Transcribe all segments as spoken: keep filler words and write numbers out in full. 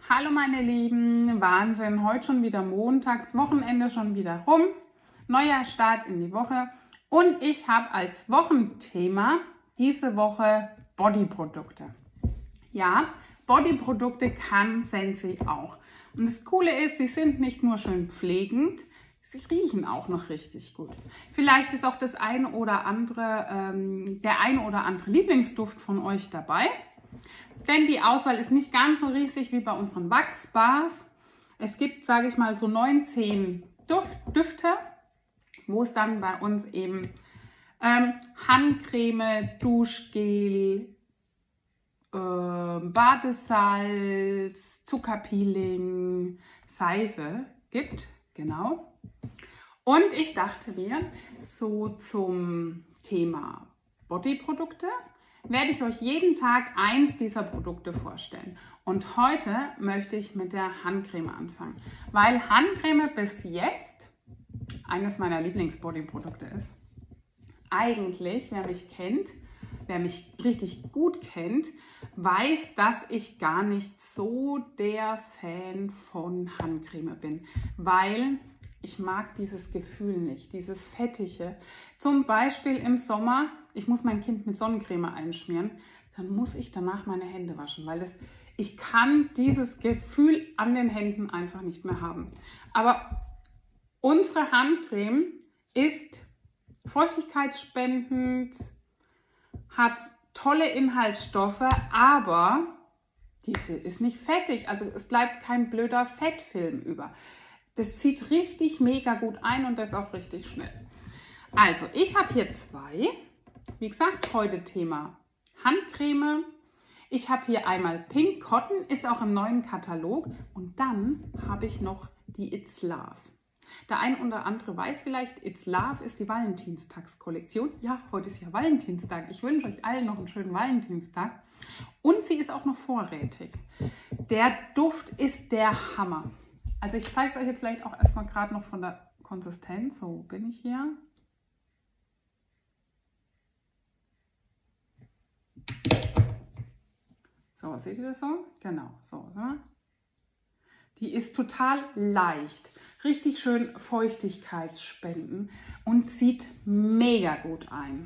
Hallo meine Lieben, Wahnsinn, heute schon wieder montags, Wochenende schon wieder rum, neuer Start in die Woche und ich habe als Wochenthema diese Woche Bodyprodukte. Ja, Bodyprodukte kann Sensei auch. Und das Coole ist, sie sind nicht nur schön pflegend, sie riechen auch noch richtig gut. Vielleicht ist auch das eine oder andere, ähm, der eine oder andere Lieblingsduft von euch dabei. Denn die Auswahl ist nicht ganz so riesig wie bei unseren Wachsbars. Es gibt, sage ich mal, so neunzehn Duft, Düfte, wo es dann bei uns eben ähm, Handcreme, Duschgel, äh, Badesalz, Zuckerpeeling, Seife gibt. Genau. Und ich dachte mir, so zum Thema Bodyprodukte werde ich euch jeden Tag eins dieser Produkte vorstellen. Und heute möchte ich mit der Handcreme anfangen, weil Handcreme bis jetzt eines meiner Lieblings-Bodyprodukte ist. Eigentlich, wer mich kennt, wer mich richtig gut kennt, weiß, dass ich gar nicht so der Fan von Handcreme bin, weil ich mag dieses Gefühl nicht, dieses Fettige. Zum Beispiel im Sommer, ich muss mein Kind mit Sonnencreme einschmieren, dann muss ich danach meine Hände waschen, weil das, ich kann dieses Gefühl an den Händen einfach nicht mehr haben. Aber unsere Handcreme ist feuchtigkeitsspendend, hat tolle Inhaltsstoffe, aber diese ist nicht fettig, also es bleibt kein blöder Fettfilm über. Das zieht richtig mega gut ein und das auch richtig schnell. Also, ich habe hier zwei. Wie gesagt, heute Thema Handcreme. Ich habe hier einmal Pink Cotton, ist auch im neuen Katalog. Und dann habe ich noch die It's Love. Der ein oder andere weiß vielleicht, It's Love ist die Valentinstagskollektion. Ja, heute ist ja Valentinstag. Ich wünsche euch allen noch einen schönen Valentinstag. Und sie ist auch noch vorrätig. Der Duft ist der Hammer. Also ich zeige es euch jetzt vielleicht auch erstmal gerade noch von der Konsistenz. So bin ich hier. So, seht ihr das so? Genau, so. so. Die ist total leicht, richtig schön feuchtigkeitsspenden und zieht mega gut ein.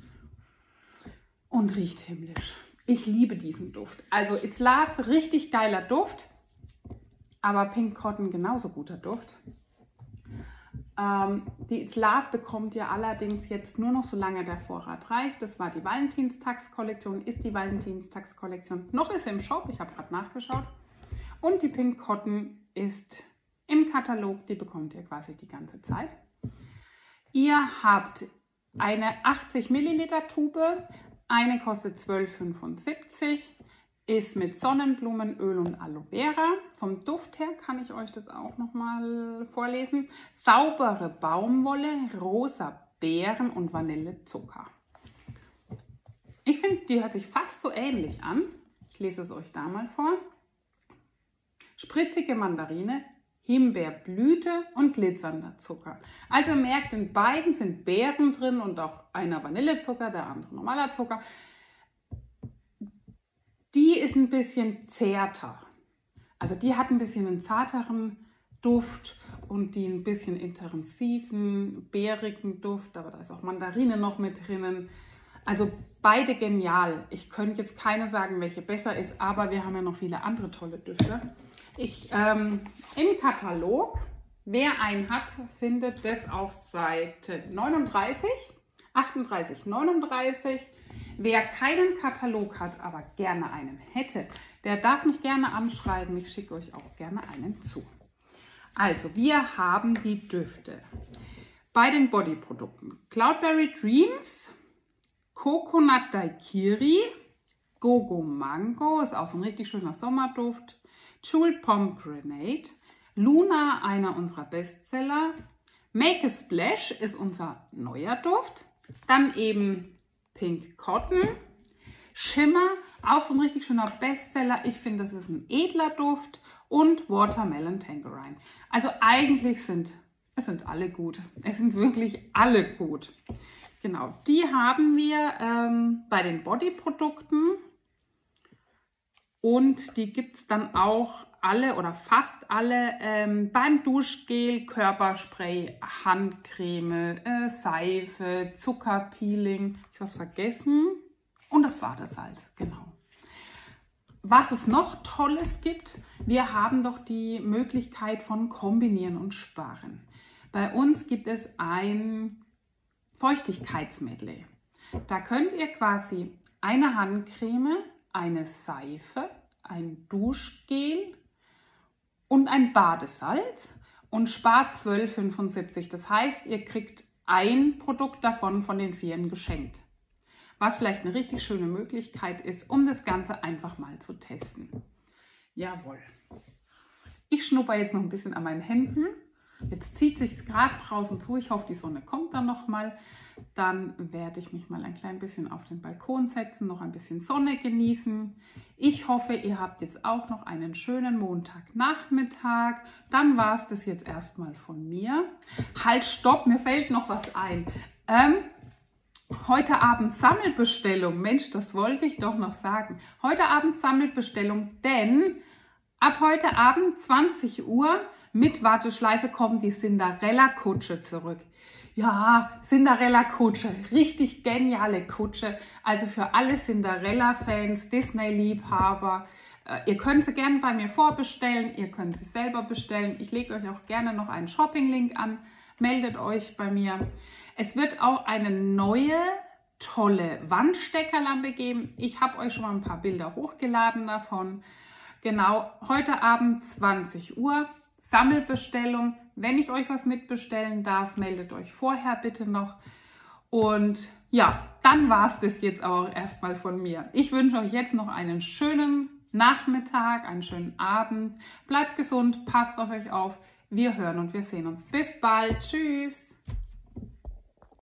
Und riecht himmlisch. Ich liebe diesen Duft. Also It's Love, richtig geiler Duft. Aber Pink Cotton genauso guter Duft. Ähm, die It's Love bekommt ihr allerdings jetzt nur noch, solange der Vorrat reicht. Das war die Valentinstagskollektion, ist die Valentinstagskollektion. Noch ist sie im Shop, ich habe gerade nachgeschaut. Und die Pink Cotton ist im Katalog, die bekommt ihr quasi die ganze Zeit. Ihr habt eine achtzig Milliliter Tube, eine kostet zwölf fünfundsiebzig. Ist mit Sonnenblumenöl und Aloe Vera. Vom Duft her kann ich euch das auch nochmal vorlesen. Saubere Baumwolle, rosa Beeren und Vanillezucker. Ich finde, die hört sich fast so ähnlich an. Ich lese es euch da mal vor. Spritzige Mandarine, Himbeerblüte und glitzernder Zucker. Also merkt, in beiden sind Beeren drin und auch einer Vanillezucker, der andere normaler Zucker. Die ist ein bisschen zärter. Also die hat ein bisschen einen zarteren Duft und die ein bisschen intensiven, beerigen Duft. Aber da ist auch Mandarine noch mit drinnen. Also beide genial. Ich könnte jetzt keine sagen, welche besser ist, aber wir haben ja noch viele andere tolle Düfte. Ich, ähm, im Katalog, wer einen hat, findet das auf Seite neununddreißig, achtunddreißig, neununddreißig. Wer keinen Katalog hat, aber gerne einen hätte, der darf mich gerne anschreiben. Ich schicke euch auch gerne einen zu. Also, wir haben die Düfte. Bei den Bodyprodukten. Cloudberry Dreams, Coconut Daiquiri, Gogo Mango, ist auch so ein richtig schöner Sommerduft. Jewel Pomegranate, Luna, einer unserer Bestseller. Make a Splash ist unser neuer Duft. Dann eben Pink Cotton, Shimmer, auch so ein richtig schöner Bestseller. Ich finde, das ist ein edler Duft. Und Watermelon Tangerine. Also eigentlich sind, es sind alle gut. Es sind wirklich alle gut. Genau, die haben wir ähm, bei den Bodyprodukten Und die gibt es dann auch alle oder fast alle ähm, beim Duschgel, Körperspray, Handcreme, äh, Seife, Zuckerpeeling. Ich habe was vergessen. Und das Badesalz, genau. Was es noch Tolles gibt, wir haben doch die Möglichkeit von Kombinieren und Sparen. Bei uns gibt es ein Feuchtigkeitsmedley. Da könnt ihr quasi eine Handcreme, eine Seife, ein Duschgel und ein Badesalz und spart zwölf Euro fünfundsiebzig. Das heißt, ihr kriegt ein Produkt davon von den vieren geschenkt. Was vielleicht eine richtig schöne Möglichkeit ist, um das Ganze einfach mal zu testen. Jawohl. Ich schnupper jetzt noch ein bisschen an meinen Händen. Jetzt zieht sich gerade draußen zu. Ich hoffe, die Sonne kommt dann noch mal. Dann werde ich mich mal ein klein bisschen auf den Balkon setzen, noch ein bisschen Sonne genießen. Ich hoffe, ihr habt jetzt auch noch einen schönen Montagnachmittag. Dann war es das jetzt erstmal von mir. Halt, stopp, mir fällt noch was ein. Ähm, heute Abend Sammelbestellung. Mensch, das wollte ich doch noch sagen. Heute Abend Sammelbestellung, denn ab heute Abend zwanzig Uhr mit Warteschleife kommt die Cinderella-Kutsche zurück. Ja, Cinderella-Kutsche, richtig geniale Kutsche. Also für alle Cinderella-Fans, Disney-Liebhaber. Ihr könnt sie gerne bei mir vorbestellen, ihr könnt sie selber bestellen. Ich lege euch auch gerne noch einen Shopping-Link an. Meldet euch bei mir. Es wird auch eine neue, tolle Wandsteckerlampe geben. Ich habe euch schon mal ein paar Bilder hochgeladen davon. Genau, heute Abend zwanzig Uhr. Sammelbestellung. Wenn ich euch was mitbestellen darf, meldet euch vorher bitte noch. Und ja, dann war es das jetzt auch erstmal von mir. Ich wünsche euch jetzt noch einen schönen Nachmittag, einen schönen Abend. Bleibt gesund, passt auf euch auf. Wir hören und wir sehen uns. Bis bald. Tschüss.